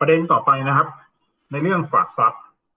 ประเด็นต่อไปนะครับในเรื่องฝากทรัพย์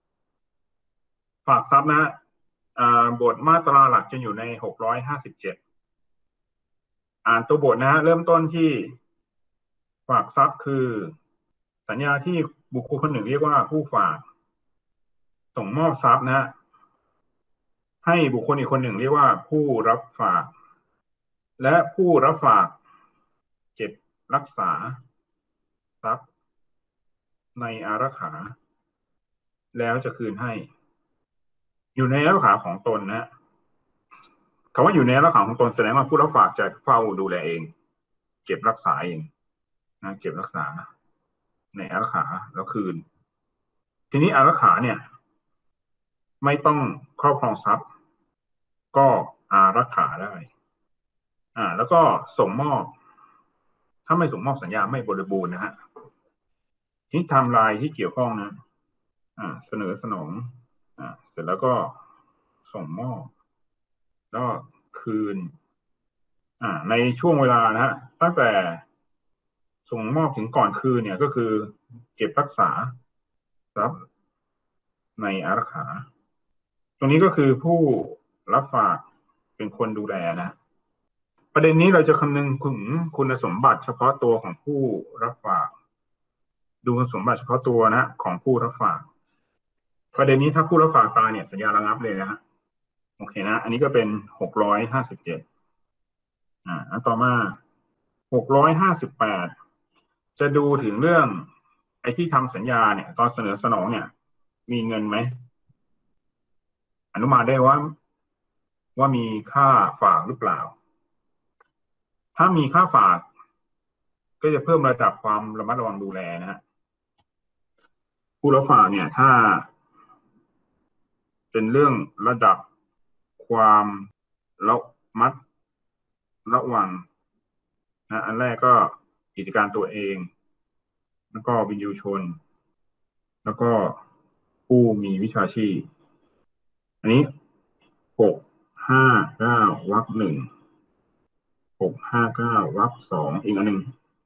นะบทมาตราหลักจะอยู่ใน657อ่านตัวบทนะฮะเริ่มต้นที่ฝากทรัพย์คือสัญญาที่บุคคลคนหนึ่งเรียกว่าผู้ฝากส่งมอบทรัพย์นะให้บุคคลอีกคนหนึ่งเรียกว่าผู้รับฝากและผู้รับฝากเก็บรักษาทรัพย์ในอารักขาแล้วจะคืนให้อยู่ในอารักขาของตนนะคำว่าอยู่ในอารักขาของตนแสดงว่าผู้รับฝากจะเฝ้าดูแลเองเก็บรักษาเองนะเก็บรักษาในอารักขาแล้วคืนทีนี้อารักขาเนี่ยไม่ต้องครอบครองทรัพย์ก็อารักขาได้แล้วก็ส่งมอบถ้าไม่ส่งมอบสัญญาไม่บริบูรณ์นะฮะที่ไทม์ไลน์ที่เกี่ยวข้องนะเสนอสนองเสร็จแล้วก็ส่งมอบแล้วคืนในช่วงเวลานะฮะตั้งแต่ส่งมอบถึงก่อนคืนเนี่ยก็คือเก็บรักษาทรัพย์ในอารักขาตรงนี้ก็คือผู้รับฝากเป็นคนดูแลนะประเด็นนี้เราจะคำนึงถึงคุณสมบัติเฉพาะตัวของผู้รับฝากดูคุณสมบัติเฉพาะตัวนะของผู้รับฝากประเด็นนี้ถ้าผู้รับฝากตายเนี่ยสัญญาระงับเลยนะฮะโอเคนะอันนี้ก็เป็น657อันต่อมา658จะดูถึงเรื่องไอ้ที่ทำสัญญาเนี่ยตอนเสนอสนองเนี่ยมีเงินไหมอนุมานได้ว่ามีค่าฝากหรือเปล่าถ้ามีค่าฝากก็จะเพิ่มระดับความระมัดระวังดูแลนะฮะผู้รับฝากเนี่ยถ้าเป็นเรื่องระดับความระมัดระวังนะอันแรกก็กิจการตัวเองแล้วก็วินยูชนแล้วก็ผู้มีวิชาชีพอันนี้659วรรค1 659วรรค2อีกอันหนึ่ง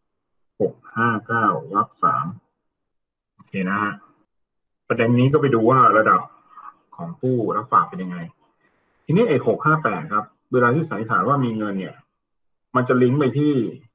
659วรรค3โอเคนะฮะประเด็นนี้ก็ไปดูว่าระดับของผู้รับฝากเป็นยังไงทีนี้658ครับเวลาที่สันนิษฐานว่ามีเงินเนี่ยมันจะลิงก์ไปที่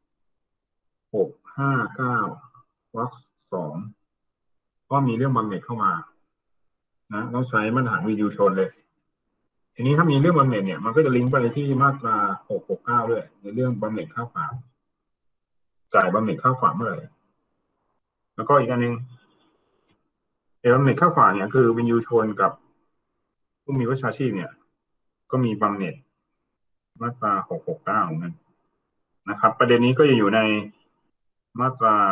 659วรรค2ก็มีเรื่องบำเหน็จเข้ามานะต้องใช้มาตรฐานวินยูชนเลยทีนี้ถ้ามีเรื่องบำเหน็จเนี่ยมันก็จะลิงก์ไปที่มาตรา669ด้วยในเรื่องบำเหน็จค่าฝากจ่ายบำเหน็จค่าฝากเมื่อไหร่แล้วก็อีกอันนึงบำเหน็จค่าฝากเนี่ยคือวินยูชนกับผู้มีวิชาชีพเนี่ยก็มีบำเหน็จมาตรา669เหมือนกันนะครับประเด็นนี้ก็จะอยู่ในมาตรา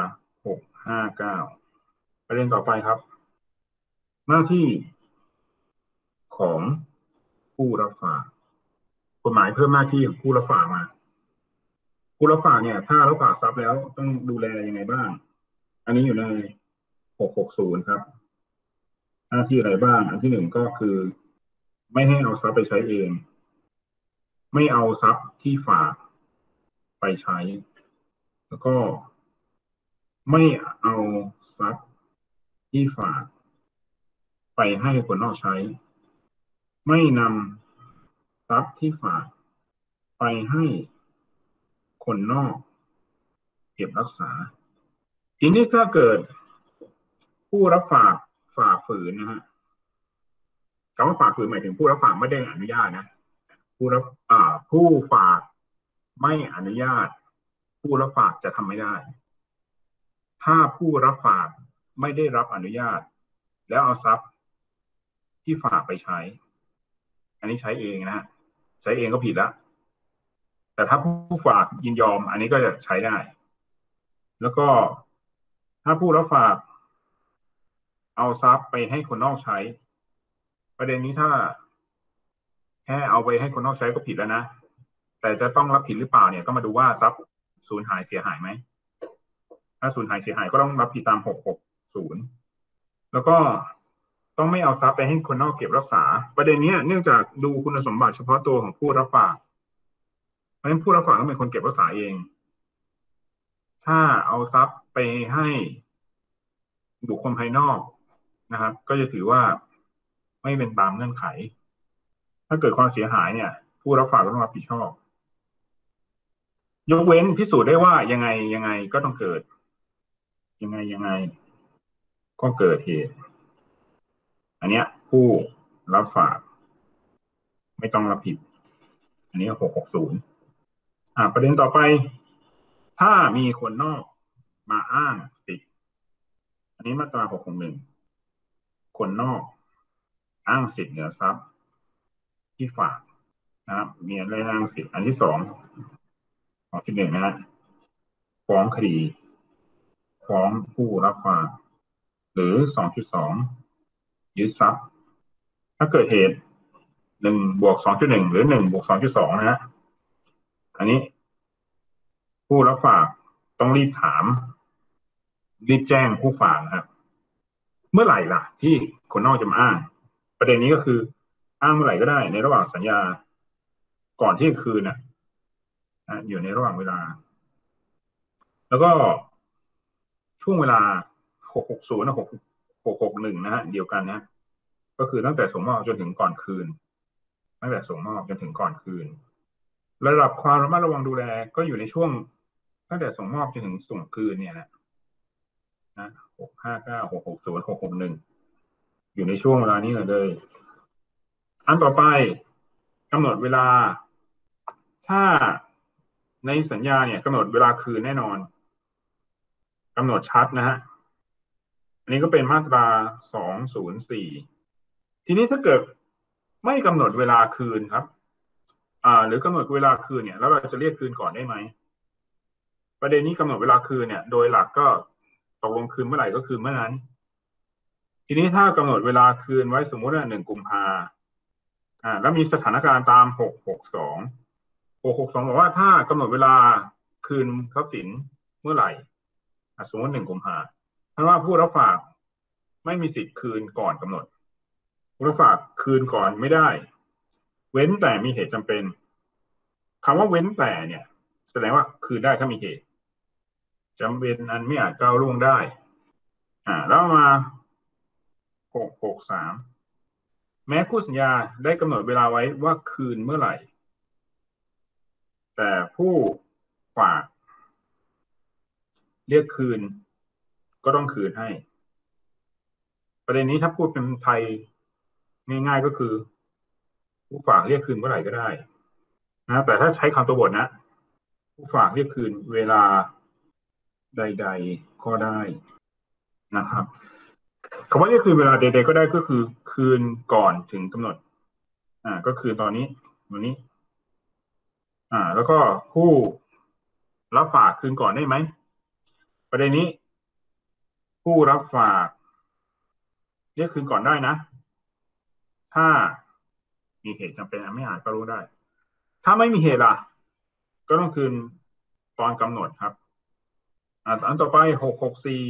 659ประเด็นต่อไปครับหน้าที่ของผู้รับฝากกฎหมายเพิ่มหน้าที่ของผู้รับฝากมาผู้รับฝากเนี่ยถ้ารับฝากทรัพย์แล้วต้องดูแลยังไงบ้างอันนี้อยู่ใน660ครับหน้าที่อะไรบ้างอันที่1ก็คือไม่ให้เอาทรัพย์ไปใช้เองไม่เอาทรัพย์ที่ฝากไปใช้แล้วก็ไม่เอาทรัพย์ที่ฝากไปให้คนนอกใช้ไม่นำทรัพย์ที่ฝากไปให้คนนอกเก็บรักษาทีนี้ถ้าเกิดผู้รับฝากฝ่าฝืนนะฮะคำว่าฝ่าฝืนหมายถึงผู้รับฝากไม่ได้อนุญาตนะผู้ฝากไม่อนุญาตผู้รับฝากจะทำไม่ได้ถ้าผู้รับฝากไม่ได้รับอนุญาตแล้วเอาทรัพย์ที่ฝากไปใช้อันนี้ใช้เองนะฮะใช้เองก็ผิดแล้วแต่ถ้าผู้ฝากยินยอมอันนี้ก็จะใช้ได้แล้วก็ถ้าผู้รับฝากเอาทรัพย์ไปให้คนนอกใช้ประเด็นนี้ถ้าแค่เอาไปให้คนนอกใช้ก็ผิดแล้วนะแต่จะต้องรับผิดหรือเปล่าเนี่ยก็มาดูว่าทรัพย์สูญหายเสียหายไหมถ้าสูญหายเสียหายก็ต้องรับผิดตาม660แล้วก็ต้องไม่เอาทรัพย์ไปให้คนนอกเก็บรักษาประเด็นนี้เนื่องจากดูคุณสมบัติเฉพาะตัวของผู้รับฝากเพราะฉะนั้นผู้รับฝากต้องเป็นคนเก็บรักษาเองถ้าเอาทรัพย์ไปให้บุคคลภายนอกนะครับ ก็จะถือว่าไม่เป็นตามเงื่อนไข ถ้าเกิดความเสียหายเนี่ย ผู้รับฝากก็ต้องรับผิดชอบยกเว้นพิสูจน์ได้ว่ายังไงก็ต้องเกิดยังไงก็เกิดเหตุ อันเนี้ยผู้รับฝากไม่ต้องรับผิด อันนี้660ประเด็นต่อไป ถ้ามีคนนอกมาอ้างสิทธิ์อันนี้มาตรา661คนนอกอ้างสิทธิ์เหนือทรัพย์ที่ฝากนะครับมีอะไรอ้างสิทธิ์อันที่2 2.1นะฮะฟ้องคดีฟ้องผู้รับฝากหรือ2.2ยึดทรัพย์ถ้าเกิดเหตุ1+2.1หรือ1+2.2นะฮะอันนี้ผู้รับฝากต้องรีบถามรีบแจ้งผู้ฝากครับเมื่อไหร่ล่ะที่คนนอกจะมาอ้างประเด็นนี้ก็คืออ้างเมื่อไหร่ก็ได้ในระหว่างสัญญาก่อนที่คืนอยู่ในระหว่างเวลาแล้วก็ช่วงเวลา660นะ661นะฮะเดียวกันนะก็คือตั้งแต่ส่งมอบจนถึงก่อนคืนตั้งแต่ส่งมอบจนถึงก่อนคืนระดับความระมัดระวังดูแลก็อยู่ในช่วงตั้งแต่ส่งมอบจนถึงส่งคืนเนี่ยนะ659 660 661อยู่ในช่วงเวลานี้เลยอันต่อไปกำหนดเวลาถ้าในสัญญาเนี่ยกำหนดเวลาคืนแน่นอนกำหนดชัดนะฮะอันนี้ก็เป็นมาตรา204ทีนี้ถ้าเกิดไม่กำหนดเวลาคืนครับหรือกำหนดเวลาคืนเนี่ยแล้วเราจะเรียกคืนก่อนได้ไหมประเด็นนี้กำหนดเวลาคืนเนี่ยโดยหลักก็ตกลงคืนเมื่อไหร่ก็คืนเมื่อนั้นทีนี้ถ้ากำหนดเวลาคืนไว้สมมติว่า1 กุมภาแล้วมีสถานการณ์ตาม662บอกว่าถ้ากำหนดเวลาคืนทรัพย์สินเมื่อไหร่สมมติ1 กุมภาถ้าว่าผู้รับฝากไม่มีสิทธิ์คืนก่อนกำหนดผู้รับฝากคืนก่อนไม่ได้เว้นแต่มีเหตุจำเป็นคำว่าเว้นแต่เนี่ยแสดงว่าคืนได้ถ้ามีเหตุจำเป็นอันไม่อาจก้าวล่วงได้แล้วมา663แม้คู่สัญญาได้กำหนดเวลาไว้ว่าคืนเมื่อไหร่แต่ผู้ฝากเรียกคืนก็ต้องคืนให้ประเด็นนี้ถ้าพูดเป็นไทยง่ายๆก็คือผู้ฝากเรียกคืนเมื่อไหร่ก็ได้นะแต่ถ้าใช้คำตัวบทนะผู้ฝากเรียกคืนเวลาใดๆก็ได้นะครับคำว่าเรียกคืนเวลาใดๆก็ได้ก็คือคืนก่อนถึงกำหนดก็คือตอนนี้วันนี้แล้วก็ผู้รับฝากคืนก่อนได้ไหมประเด็นนี้ผู้รับฝากเรียกคืนก่อนได้นะถ้ามีเหตุจำเป็นไม่อาจก็รู้ได้ถ้าไม่มีเหตุล่ะก็ต้องคืนตอนกำหนดครับอันต่อไป664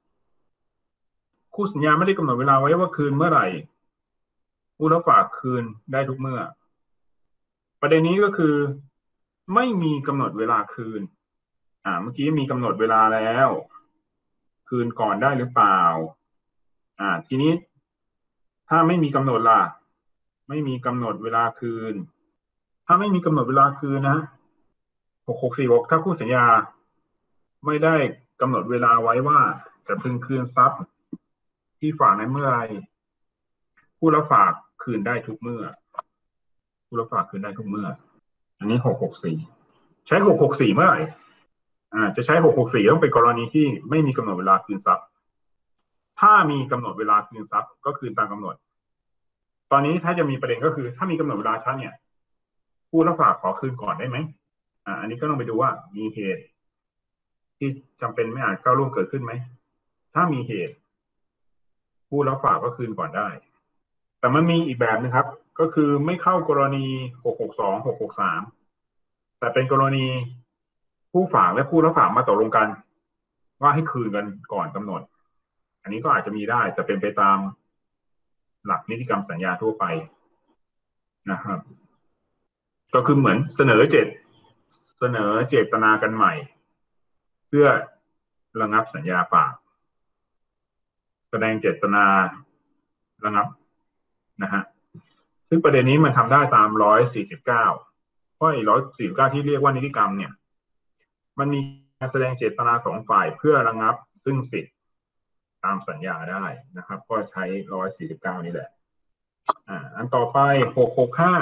คู่สัญญาไม่ได้กำหนดเวลาไว้ว่าคืนเมื่อไหร่ผู้รับฝากคืนได้ทุกเมื่อประเด็นนี้ก็คือไม่มีกำหนดเวลาคืนเมื่อกี้มีกำหนดเวลาแล้วคืนก่อนได้หรือเปล่าทีนี้ถ้าไม่มีกำหนดล่ะไม่มีกำหนดเวลาคืนถ้าไม่มีกำหนดเวลาคืนนะ664ถ้าคู่สัญญาไม่ได้กำหนดเวลาไว้ว่าจะพึงคืนทรัพย์ที่ฝากในเมื่อไรผู้รับฝากคืนได้ทุกเมื่อผู้รับฝากคืนได้ทุกเมื่ออันนี้664ใช้664เมื่อไหร่จะใช้664ต้องเป็นกรณีที่ไม่มีกำหนดเวลาคืนทรัพย์ถ้ามีกำหนดเวลาคืนทรัพย์ก็คืนตามกำหนดตอนนี้ถ้าจะมีประเด็นก็คือถ้ามีกำหนดเวลาชัดเนี่ยผู้รับฝากขอคืนก่อนได้ไหมอันนี้ก็ต้องไปดูว่ามีเหตุที่จำเป็นไม่อาจก้าวล่วงเกิดขึ้นไหมถ้ามีเหตุผู้รับฝากก็คืนก่อนได้แต่มันมีอีกแบบนึงครับก็คือไม่เข้ากรณี662 663แต่เป็นกรณีผู้ฝากและผู้รับฝากมาตกลงกันว่าให้คืนกันก่อนกำหนดอันนี้ก็อาจจะมีได้แต่เป็นไปตามหลักนิติกรรมสัญญาทั่วไปนะครับก็คือเหมือนเสนอเจตนากันใหม่เพื่อระงับสัญญาฝากแสดงเจตนาระงับนะฮะซึ่งประเด็นนี้มันทำได้ตาม149เพราะ149ที่เรียกว่านิติกรรมเนี่ยมันมีการแสดงเจตนา2ฝ่ายเพื่อระงับซึ่งสิทธิตามสัญญาได้นะครับก็ใช้149นี่แหละอันต่อไป665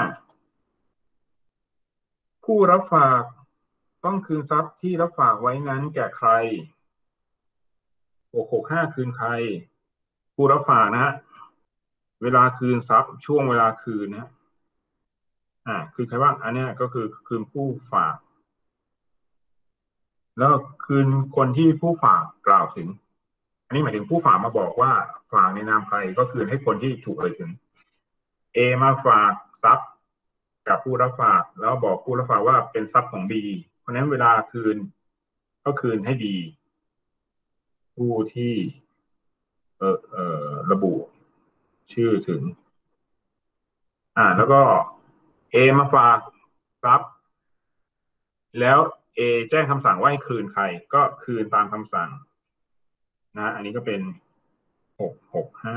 ผู้รับฝากต้องคืนทรัพย์ที่รับฝากไว้นั้นแก่ใคร665คืนใครผู้รับฝากนะฮะเวลาคืนทรัพย์ช่วงเวลาคืนนะคือใครบ้างอันนี้ก็คือคืนผู้ฝากแล้วคืนคนที่ผู้ฝากกล่าวถึงอันนี้หมายถึงผู้ฝากมาบอกว่าฝากในนามใครก็คืนให้คนที่ถูกเอ่ยถึง A มาฝากทรัพย์กับผู้รับฝากแล้วบอกผู้รับฝากว่าเป็นทรัพย์ของ B เพราะฉะนั้นเวลาคืนก็คืนให้ B ผู้ที่ระบุชื่อถึงแล้วก็ A มาฝากทรัพย์แล้ว A แจ้งคำสั่งว่าให้คืนใครก็คืนตามคำสั่งนะอันนี้ก็เป็น665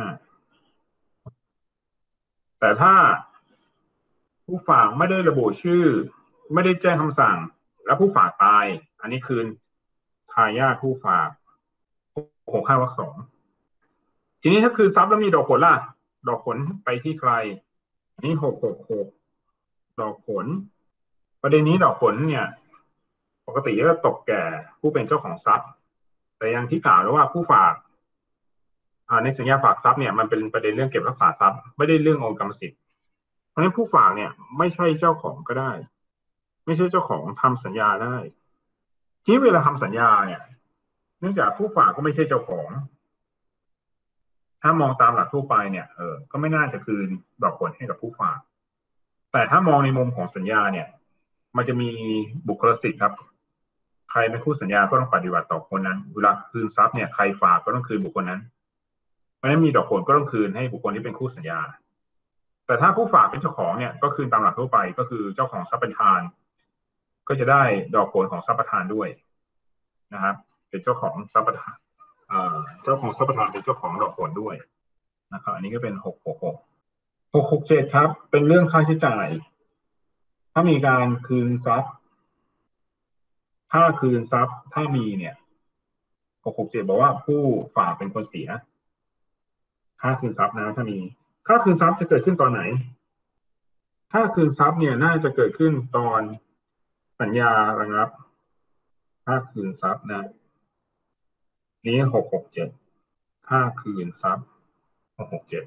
แต่ถ้าผู้ฝากไม่ได้ระบุชื่อไม่ได้แจ้งคำสั่งแล้วผู้ฝากตายอันนี้คืนทายาทผู้ฝาก665วรรค2ทีนี้ถ้าคืนทรัพย์แล้วมีดอกผลล่ะดอกผลไปที่ใครอันนี้666ดอกผลประเด็นนี้ดอกผลเนี่ยปกติก็ตกแก่ผู้เป็นเจ้าของทรัพย์แต่อย่างที่กล่าวแล้วว่าผู้ฝากในสัญญาฝากทรัพย์เนี่ยมันเป็นประเด็นเรื่องเก็บรักษาทรัพย์ไม่ได้เรื่ององค์กรรมสิทธิ์เพราะฉะนั้นผู้ฝากเนี่ยไม่ใช่เจ้าของก็ได้ไม่ใช่เจ้าของทำสัญญาได้ที่เวลาทำสัญญาเนี่ยเนื่องจากผู้ฝากก็ไม่ใช่เจ้าของถ้ามองตามหลักทั่วไปเนี่ยก็ไม่น่าจะคืนดอกผลให้กับผู้ฝากแต่ถ้ามองในมุมของสัญญาเนี่ยมันจะมีบุคลสิทธิ์ครับใครเป็นคู่สัญญาก็ต้องปฏิบัติต่อคนนั้นเวลาคืนทรัพย์เนี่ยใครฝากก็ต้องคืนบุคคลนั้นเพราะฉะนั้นมีดอกผลก็ต้องคืนให้บุคคลที่เป็นคู่สัญญาแต่ถ้าผู้ฝากเป็นเจ้าของเนี่ยก็คืนตามหลักทั่วไปก็คือเจ้าของทรัพย์ประทานก็จะได้ดอกผลของทรัพย์ประทานด้วยนะครับเป็นเจ้าของทรัพย์ประทานเจ้าของทรัพย์ประทานเป็นเจ้าของดอกผลด้วยนะครับอันนี้ก็เป็น667ครับเป็นเรื่องค่าใช้จ่ายถ้ามีการคืนทรัพย์ถ้าคืนทรัพย์ถ้ามีเนี่ย667บอกว่าผู้ฝากเป็นคนเสียค่าคืนทรัพย์นะถ้ามีค่าคืนทรัพย์จะเกิดขึ้นตอนไหนค่าคืนทรัพย์เนี่ยน่าจะเกิดขึ้นตอนสัญญาระงับค่าคืนทรัพย์นะนี้667ค่าคืนทรัพย์667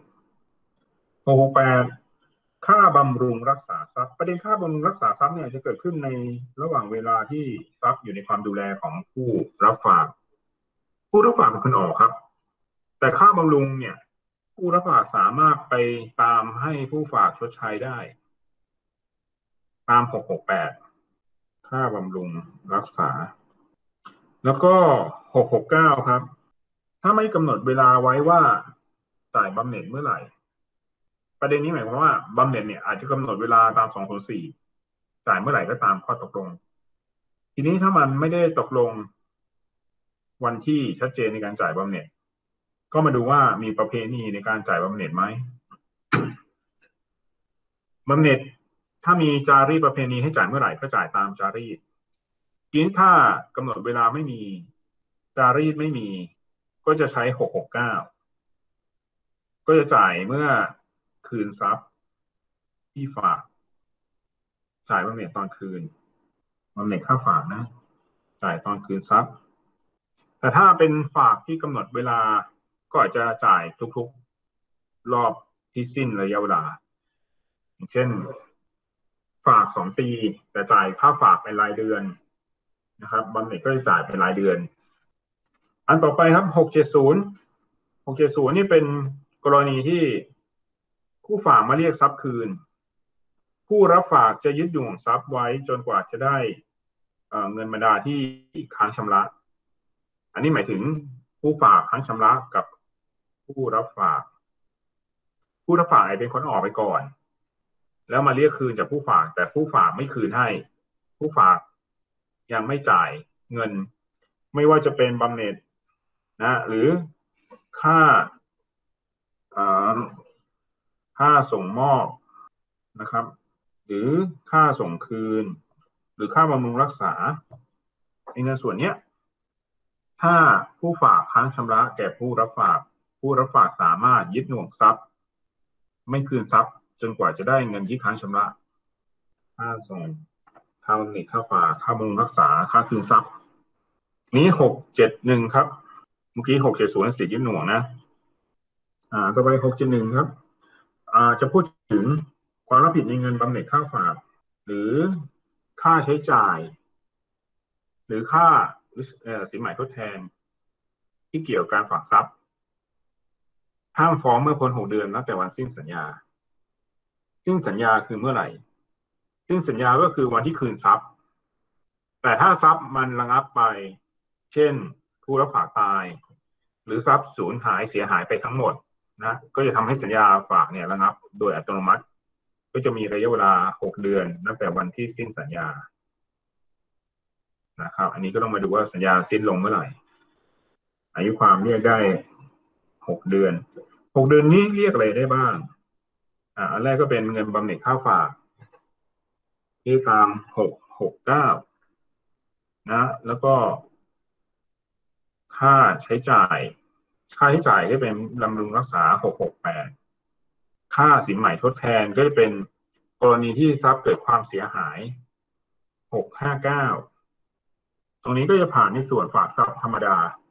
668ค่าบำรุงรักษาทรัพย์ประเด็นค่าบำรุงรักษาทรัพย์เนี่ยจะเกิดขึ้นในระหว่างเวลาที่ทรัพย์อยู่ในความดูแลของผู้รับฝากผู้รับฝากเป็นคนออกครับแต่ค่าบำรุงเนี่ยผู้รับฝากสามารถไปตามให้ผู้ฝากชดใช้ได้ตาม668ค่าบำรุงรักษาแล้วก็669ครับถ้าไม่กำหนดเวลาไว้ว่าจ่ายบำเหน็จเมื่อไหร่ประเด็นนี้หมายความว่าบำเหน็จเนี่ยอาจจะกำหนดเวลาตาม204จ่ายเมื่อไหร่ก็ตามข้อตกลงทีนี้ถ้ามันไม่ได้ตกลงวันที่ชัดเจนในการจ่ายบำเหน็จก็มาดูว่ามีประเพณีในการจ่ายบำเหน็จไหมบำเหน็จถ้ามีจารีตประเพณีให้จ่ายเมื่อไหร่ก็จ่ายตามจารีตทีนี้ถ้ากำหนดเวลาไม่มีจารีตไม่มีก็จะใช้669ก็จะจ่ายเมื่อคืนทรัพย์ที่ฝากจ่ายบำเหน็จตอนคืนบำเหน็จค่าฝากนะจ่ายตอนคืนทรัพย์แต่ถ้าเป็นฝากที่กำหนดเวลาก็อาจจะจ่ายทุกๆรอบที่สิ้นระยะเวลาอย่างเช่นฝาก2 ปีแต่จ่ายค่าฝากเป็นรายเดือนนะครับบำเหน็จก็จะจ่ายเป็นรายเดือนอันต่อไปครับ670นี่เป็นกรณีที่ผู้ฝากมาเรียกทรัพย์คืนผู้รับฝากจะยึดโยงทรัพย์ไว้จนกว่าจะได้เงินบรรดาที่ค้างชำระอันนี้หมายถึงผู้ฝากค้างชำระกับผู้รับฝากเป็นคนออกไปก่อนแล้วมาเรียกคืนจากผู้ฝากแต่ผู้ฝากไม่คืนให้ผู้ฝากยังไม่จ่ายเงินไม่ว่าจะเป็นบำเหน็จนะหรือค่าค่าส่งมอบนะครับ หรือค่าส่งคืน หรือค่าบำรุงรักษาในเงินส่วนนี้ถ้าผู้ฝากค้างชำระแก่ผู้รับฝากผู้รับฝากสามารถยึดหน่วงทรัพย์ไม่คืนทรัพย์จนกว่าจะได้เงินที่ค้างชำระค่าส่งค่าบำเหน็จค่าฝากค่าบำรุงรักษาค่าคืนทรัพย์นี้671ครับเมื่อกี้670สิทธิยึดหน่วงนะต่อไป671ครับจะพูดถึงความรับผิดในเงินบำเหน็จค่าฝากหรือค่าใช้จ่ายหรือค่าสินไหมทดแทนที่เกี่ยวกับการฝากทรัพย์ห้ามฟ้องเมื่อพ้น6 เดือนนับแต่วันสิ้นสัญญาสิ้นสัญญาคือเมื่อไหร่สิ้นสัญญาก็คือวันที่คืนทรัพย์แต่ถ้าทรัพย์มันระงับไปเช่นผู้รับฝากตายหรือทรัพย์สูญหายเสียหายไปทั้งหมดนะก็จะทำให้สัญญาฝากเนี่ยระงับโดยอัตโนมัติก็จะมีระยะเวลา6 เดือนนับแต่วันที่สิ้นสัญญานะครับอันนี้ก็ต้องมาดูว่าสัญญาสิ้นลงเมื่อไหร่อายุความเรียกได้6 เดือน6 เดือนนี้เรียกอะไรได้บ้างอันแรกก็เป็นเงินบำเหน็จค่าฝากที่ตาม669นะแล้วก็ค่าใช้จ่ายก็เป็นบำรุงรักษา668ค่าสินไหมทดแทนก็จะเป็นกรณีที่ทรัพย์เกิดความเสียหาย659ตรงนี้ก็จะผ่านในส่วนฝากทรัพย์ธรรมดา